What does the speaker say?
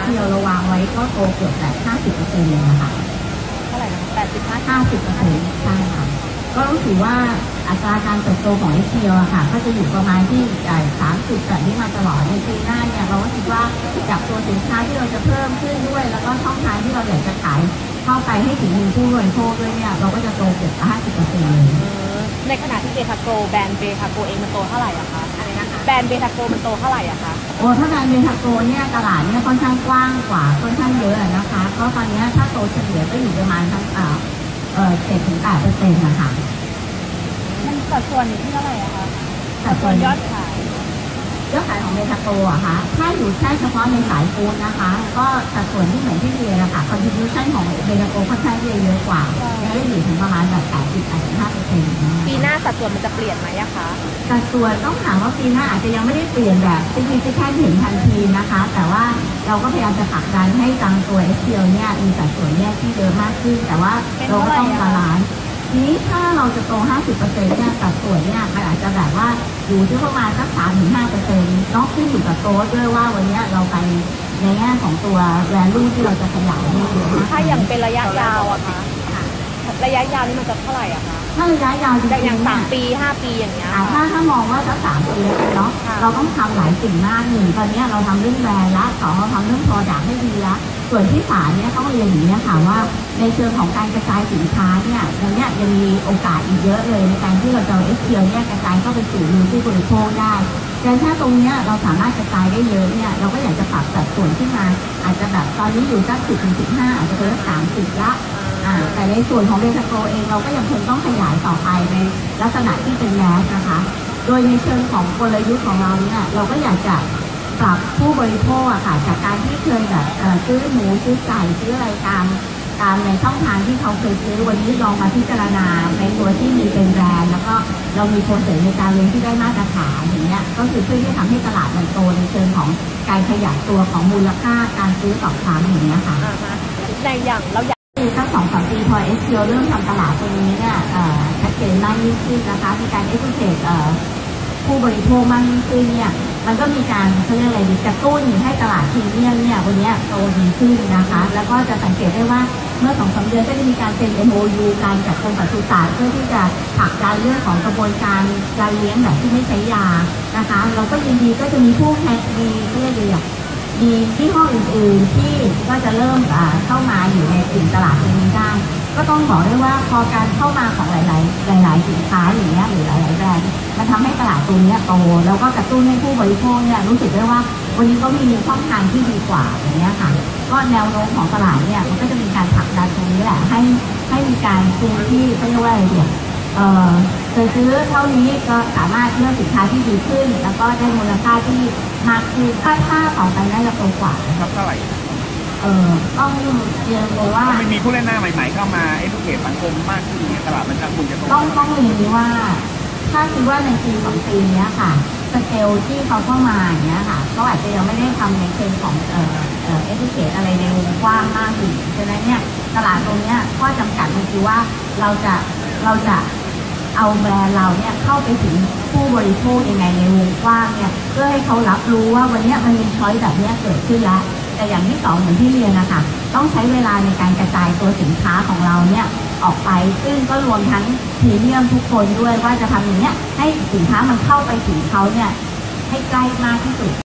SEO เราวางไว้ก็โตเกือบแบบ50%เลยนะคะเท่าไหร่นะ 50%ใช่ค่ะก็รู้สึกว่าอัตราการเติบโตของ SEO อะค่ะก็จะอยู่ประมาณที่30แบบนี้มาตลอดในปีหน้าเนี่ยเราก็คิดว่าจากตัวสินค้าที่เราจะเพิ่มขึ้นด้วยแล้วก็ช่องทางที่เราอยากจะขายเข้าไปให้ถึงมือผู้บริโภคด้วยเนี่ยเราก็จะโตเกือบ50%เลยในขณะที่เบทาโกแบรนด์เบทาโกเองมันโตเท่าไหร่อะคะอะไรนะคะแบรนด์เบทาโกมันโตเท่าไหร่อะคะโอ้ถ้าแบรนด์เบทาโกเนี่ยตลาดเนี่ยค่อนข้างกว้างกว่าค่อนข้างเยอะนะคะเพราะตอนนี้ถ้าโตเฉลี่ยก็อยู่ประมาณทั้ง7-8%นะคะมันสัดส่วนอยู่ที่เท่าไหร่อะคะสัดส่วนยอดขายของเบทาโกอะคะถ้าอยู่แค่เฉพาะในสายฟู้ดนะคะก็สัดส่วนที่เหมือนที่เรียนนะคะ contribution ของเบทาโกค่อนข้างเยอะกว่าจะได้อยู่ถึงประมาณแบบ80-85% ปีหน้าสัดส่วนมันจะเปลี่ยนไหมอะคะสัดส่วนต้องถามว่าปีหน้าอาจจะยังไม่ได้เปลี่ยนแบบsignificantเห็นทันทีนะคะแต่ว่าเราก็พยายามจะผลักดันให้ตังตัว SEO เนี่ยมีสัดส่วนแยกที่เยอะมากขึ้นแต่ว่าเราก็ต้องบาลานซ์ทีนี้ถ้าเราจะโต 50% เนี่ยสัดส่วนเนี่ยมันอาจจะแบบว่าอยู่ที่ประมาณสัก 3-5% นอกขึ้นอยู่กับโต๊ะด้วยว่าวันนี้เราไปในแง่ของตัว value ที่เราจะขยายได้เยอะมากถ้าอย่างเป็นระยะยาวอะคะระยะยาวนี่มันจะเท่าไหร่อะคะถ้าระยะยาวจริงๆอย่าง3 ปี5 ปีอย่างเงี้ยถ้ามองว่าสัก3 ปีเนาะเราต้องทำหลายสิ่งมาก1ตอนนี้เราทำเรื่องแบรนด์ละ2เราทำเรื่อง product ให้ดีละส่วนที่3เนี่ยต้องเรียนอย่างนี้ค่ะว่าในเชิงของการกระจายสินค้าเนี่ยตรงนี้ยังมีโอกาสอีกเยอะเลยในการที่เราจะเอา SEO เนี่ยกระจายเข้าไปสู่มือผู้บริโภคได้แต่ถ้าตรงนี้เราสามารถกระจายได้เยอะเนี่ยเราก็อยากจะปรับสัดส่วนขึ้นมาอาจจะแบบตอนนี้อยู่สัก10-15อาจจะเป็นสัก30ละแต่ในส่วนของเบทาโกเองเราก็ยังคงต้องขยายต่อไปในลักษณะที่เป็นแมสนะคะโดยในเชิงของกลยุทธ์ของเราเนี่ยเราก็อยากจะปรับผู้บริโภคอะค่ะจากการที่เคยแบบซื้อหมูซื้อไก่ซื้ออะไรตามในช่องทางที่เขาเคยซื้อวันนี้ลองมาพิจารณาในตัวที่มีเป็นแบรนด์แล้วก็เรามีโปรเซสในการเลี้ยงที่ได้มาตรฐานอย่างเงี้ยก็คือเพื่อที่ทำให้ตลาดมันโตในเชิงของการขยายตัวของมูลค่าการซื้อต่อครั้งอย่างเงี้ยค่ะในอย่างเราสัก2-3 ปีพอ SEO เริ่มทำตลาดตรงนี้เนี่ยชัดเจนมากยิ่งขึ้นนะคะมีการ educate ผู้บริโภคมากยิ่งขึ้นเนี่ยมันก็มีการเขาเรียกอะไรดีกระตุ้นให้ตลาดพรีเมียมเนี่ยวันนี้โตดีขึ้นนะคะแล้วก็จะสังเกตได้ว่าเมื่อ2-3 เดือนก็จะมีการเซ็น MOU การจัดกรมปศุสัตว์เพื่อที่จะผลักดันเรื่องของกระบวนการเลี้ยงแบบที่ไม่ใช้ยานะคะเราก็ยินดีก็จะมีผู้แข่งดีเรียกเลยมีที่ห้ออื่นๆที่ก็จะเริ่มเข้ามาอยู่ในกลุ่มตลาดตรงนี้ได้ก็ต้องบอกได้ว่าพอการเข้ามาของหลายสินค้าอย่างเงี้ยหรือหลายแบรนด์มันทำให้ตลาดตรงนี้โตแล้วก็กระตุ้นให้ผู้บริโภคเนี่ยรู้สึกได้ว่าวันนี้ก็มีช่องทางที่ดีกว่าอย่างเงี้ยค่ะก็แนวโน้มของตลาดเนี่ยมันก็จะมีการผลักดันตรงนี้แหละให้มีการซื้อที่เขาเรียกว่าอะไรเนี่ยเคยซื้อเท่านี้ก็สามารถเลือกสินค้าที่ดีขึ้นแล้วก็ได้มูลค่าที่มากขึ้นค่าต่อไปน่าจะโตกว่าครับเท่าไหร่ต้องเรียนเลยว่ามันมีผู้เล่นหน้าใหม่ๆเข้ามาeducateสังคมมากขึ้นเนี่ยตลาดมันจะคุณจะต้องเรียนนี้ว่าถ้าคิดว่าในปี2 ปีนี้ค่ะสเกลที่เขาเข้ามาอย่างเงี้ยค่ะเขาอาจจะยังไม่ได้ทำในเชิงของeducate อะไรในวงกว้างมากอยู่ฉะนั้นเนี่ยตลาดตรงนี้ข้อจำกัดมันคือว่าเราจะเอาแบรนด์เราเนี่ยเข้าไปถึงผู้บริโภคยังไงในวงกว้างเนี่ยเพื่อให้เขารับรู้ว่าวันนี้มันมีช้อยแบบนี้เกิดขึ้นแล้วแต่อย่างที่2เหมือนที่เรียนนะคะต้องใช้เวลาในการกระจายตัวสินค้าของเราเนี่ยออกไปซึ่งก็รวมทั้งพรีเมียมทุกคนด้วยว่าจะทำอย่างเนี้ยให้สินค้ามันเข้าไปถึงเขาเนี่ยให้ใกล้มากที่สุด